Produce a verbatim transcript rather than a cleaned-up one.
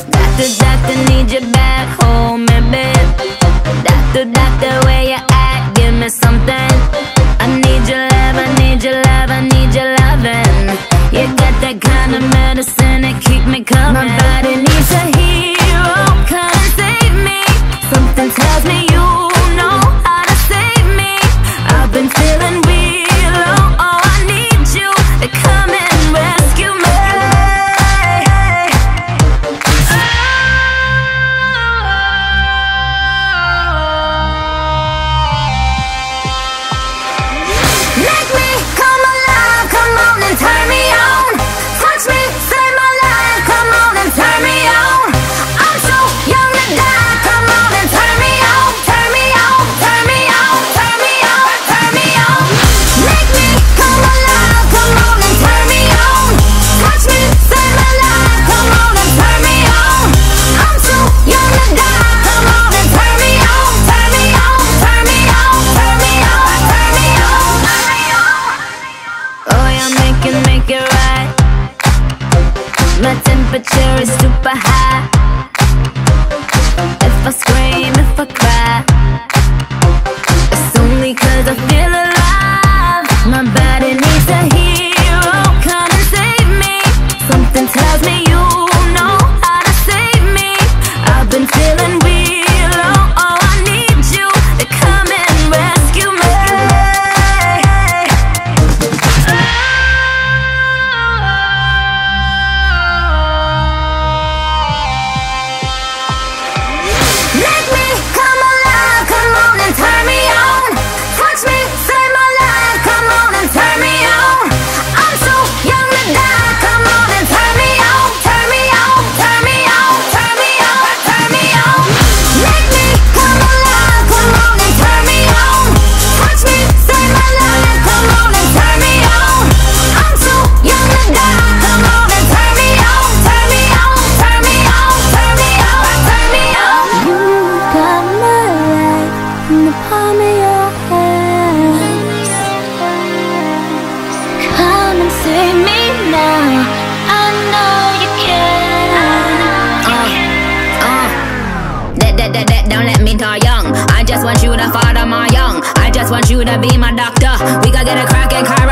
Doctor, doctor, need you back home, baby. Doctor, doctor, where you at? Give me something. I need your love, I need your love, I need your loving. You got that kind of medicine that keep me coming. My body needs a hero, come and save me. Something tells me you know how to save me. I've been feeling real low, oh, I need you to come and rescue me. Make me come alive, come on and turn me on. Touch me, save my life, come on and turn me on. I'm so young to die, come on and turn me on. Turn me on, turn me on, turn me on, turn me on. Make me come alive, come on and turn me on. Touch me, save my life, come on and turn me on. I'm so young to die, come on and turn me on. Turn me on, turn me on, turn me on, turn me on, turn me on. Oh, yeah, make it, make it right. My temperature is super high. If I scream, if I cry, it's only 'cause I feel alive. My body needs a hero, come and save me. Something tells me you know how to save me. I've been feeling real low, oh, I need you to come and rescue me. Make me come alive, come on and turn me on. Touch me, save my life, come on and turn me on. I'm so young to die, come on and turn me on. Turn me on, turn me on, turn me on, turn me on. Make me come alive, come on and turn me on. Touch me, save my life, come on and turn me on. I'm so young to die, come on and turn me on. Turn me on, turn me on, turn me on, turn me on. You got my life in the palm of your hand. Come and save me now. I know you can. Uh, uh. That, that, that, that, don't let me die young. I just want you to father my young. I just want you to be my doctor. We gotta get a crackin' car.